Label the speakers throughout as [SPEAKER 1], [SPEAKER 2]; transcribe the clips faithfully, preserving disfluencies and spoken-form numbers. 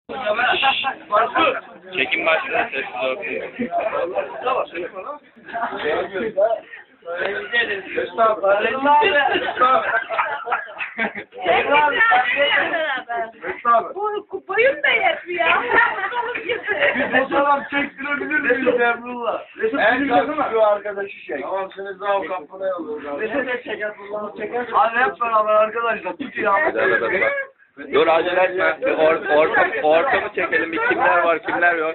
[SPEAKER 1] Çekim başladı, sessiz olsun.
[SPEAKER 2] Bu kupayım da yetmiyor.
[SPEAKER 3] Bir fotoğraf çektirebilir miyiz Emrullah? En şu arkadaşı çek. Tamam seni daha kapına alıyoruz. Reset çek Emrullah'ı çeker. Hadi hep beraber arkadaşlar tut ya.
[SPEAKER 1] Dur acele etme. Bir or, orta, ortamı çekelim. Bir kimler var kimler yok.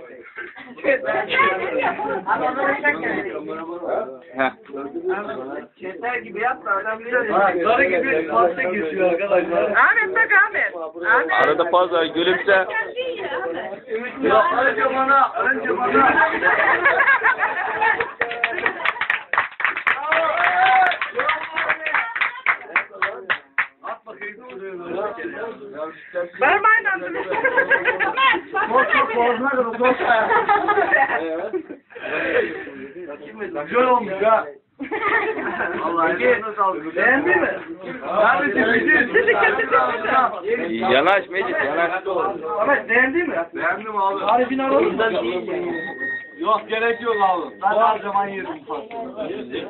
[SPEAKER 1] Heh.
[SPEAKER 3] Çeter gibi yapma adam bilir. Sarı gibi pasta kesiyor arkadaşlar.
[SPEAKER 2] Ahmet bak Ahmet. Ahmet.
[SPEAKER 1] Arada fazla gülümse.
[SPEAKER 3] Ya önce bana, önce bana. At bakayım.
[SPEAKER 2] Benim aynı anda.
[SPEAKER 3] Çok çok boğazına kadar çok. Güzel olmuş ha. Allah'ım nasıl sağlık. Beğendin mi? Neredesin?
[SPEAKER 1] Yanaş Mecit yanaş.
[SPEAKER 3] Ahmet beğendin mi? Beğendim abi. Harifini alalım da. Yok gerek yok abi. Ben her zaman yerim pastayı.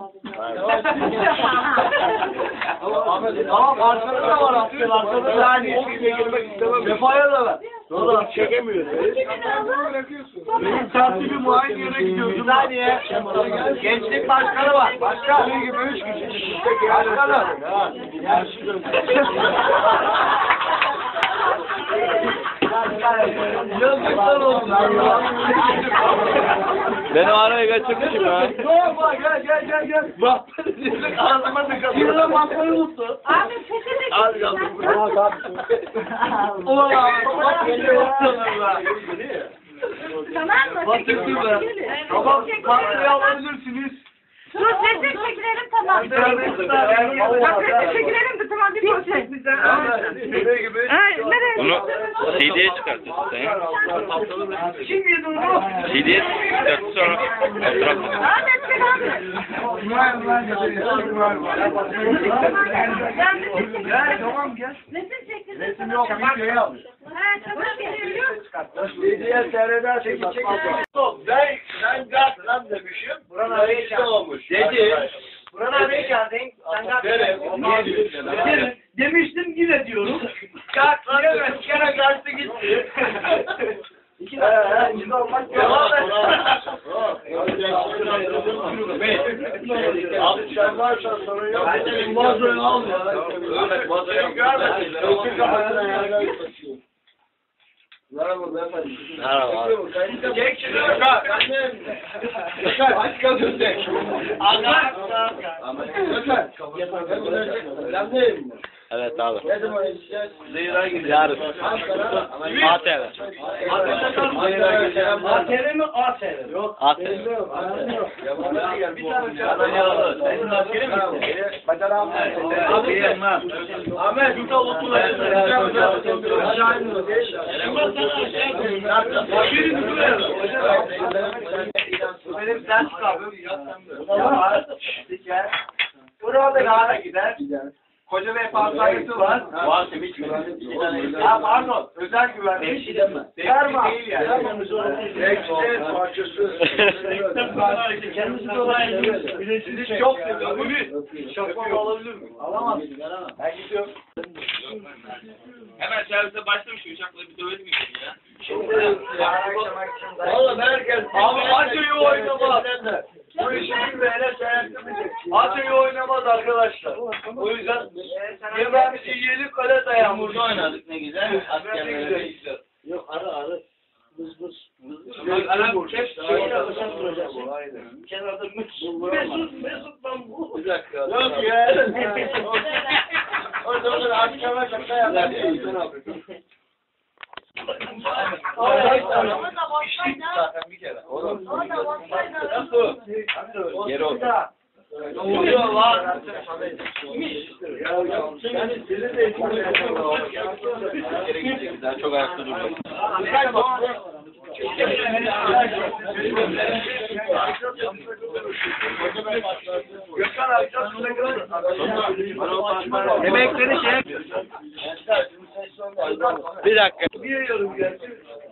[SPEAKER 3] Tamam arkada da var aslında. Arkada da hani işe girmek istemem. Vefaya da var. Sonra çekemiyor. Benim tertibi muayene yere gidiyorsun. Saniye. Gençlik başkanı var. Başkan. Bunun gibi üç kişi. Başkanım. Yazıklar olsun.
[SPEAKER 1] Beni araya kaçırmışım ha.
[SPEAKER 3] Gel gel gel gel. Bak ağzıma tıkadı. Yine masayı unuttu.
[SPEAKER 2] Ahmet sesini
[SPEAKER 3] Az kaldı. Ulan abi. Bak geliyor.
[SPEAKER 2] tamam mı?
[SPEAKER 3] Bak geliyor. Tamam. Pastayı alabilirsiniz.
[SPEAKER 2] Dur sesini çekilelim tamam. Bak sesini çekilelim de tamam bir poşet bize. Ay nereye?
[SPEAKER 1] Bunu C D'ye çıkartıyorsun sen ya.
[SPEAKER 3] Kim yedi onu?
[SPEAKER 1] C D'ye çıkartıp sonra fotoğraf.
[SPEAKER 2] Ahmet sen Ahmet.
[SPEAKER 3] Gel tamam gel.
[SPEAKER 2] Resim çektirdin.
[SPEAKER 3] Resim yok bir şey yapmış.
[SPEAKER 2] Ha tamam geliyor.
[SPEAKER 3] Videoya seyreder çekil çekil. Ben ben gaz lan demişim. Buran abi işte olmuş. Dedi. Buran abi geldin. Sen gaz dedim. Demiştim yine diyorum. Gaz lan demiş. Bir kere gazdı gitti. İki dakika. Yine olmak yok. Abi sen varsa sorun yok. Ben de bir vazoyu al ya. Ahmet vazoyu görmedim. Çok kafasına ya. Merhaba beyefendi.
[SPEAKER 1] Merhaba abi.
[SPEAKER 3] Çek şunu. Annem. Gökhan aç kalıyorsun sen. Anlat. Gökhan. Selam değil mi?
[SPEAKER 1] Evet abi.
[SPEAKER 3] Ne zaman işler?
[SPEAKER 1] Zehra gidiyoruz.
[SPEAKER 3] Ankara.
[SPEAKER 1] A T V.
[SPEAKER 3] A T V mi? A T V. Yok.
[SPEAKER 1] A T V.
[SPEAKER 3] Bir tane çağırın. Senin askeri mi? Bacaram. Abi Ahmet bir de okul aşağı iniyor. Benim ders kaldım. Burada gara gider. Koca Bey pastanesi var.
[SPEAKER 1] Var hiç mi?
[SPEAKER 3] Ha pardon. Özel güvenlik. Verma. Değil yani. Ekşi parçası. Kendisi de olayı. Sizi çok seviyor. Bugün şapka alabilir miyim? Alamazsın. Ben gidiyorum.
[SPEAKER 1] Hemen servise başlamış uçakla bir dövelim ya.
[SPEAKER 3] Şimdi oğlum herkes abi acıyı oynamaz. Bu işi bilmeyene seyretmeyecek. Acıyı oynamaz arkadaşlar. O yüzden yemeğimizi yiyelim öyle dayan.
[SPEAKER 1] Burada oynadık ne güzel. Askerlere.
[SPEAKER 3] Yok ara ara. Bız bız.
[SPEAKER 1] Alarm
[SPEAKER 3] hep şeyle alışan duracak. Kenarda Mesut Mesut lan bu. Bir dakika. Yok ya. Orada orada akşama şaka yapar. Zaten bir kere. Oğlum. Nasıl?
[SPEAKER 1] Geri otur.
[SPEAKER 3] Ne oluyor lan? Yani sizin de
[SPEAKER 1] Daha çok ayakta durmayın.
[SPEAKER 3] Gökhan akşam şuna göre. Yemekleri şey.
[SPEAKER 1] Bir dakika.
[SPEAKER 3] Bir yiyorum gerçi.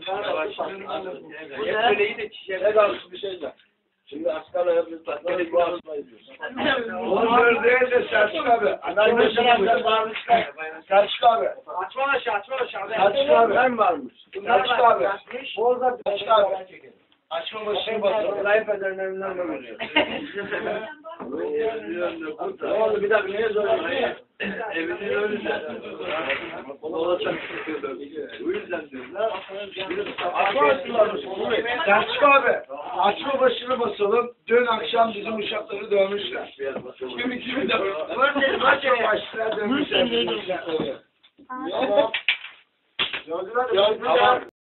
[SPEAKER 3] Söyleyi de çiçeğe. Ne kalmış bir şey de. Şimdi askerle hepimiz takmayı bu arasına ediyoruz. Onlar değil de Selçuk abi. Arkadaşlar varmışlar. Selçuk abi. Açma aşağı, açma aşağı. Selçuk abi. Ben varmış. Selçuk abi. Bozda Selçuk abi. Açma başını basın. Layıp ederin evinden mi veriyor? Ne oldu bir dakika niye söylüyorsun? Evinin önünde. Bu yüzden diyorum. Açma başını basın. Selçuk abi. Açma başını basalım. Dün akşam bizim uşakları dövmüşler. Kimi kimi dövmüşler. Açma başına dövmüşler. Gördüler mi? Gördüler.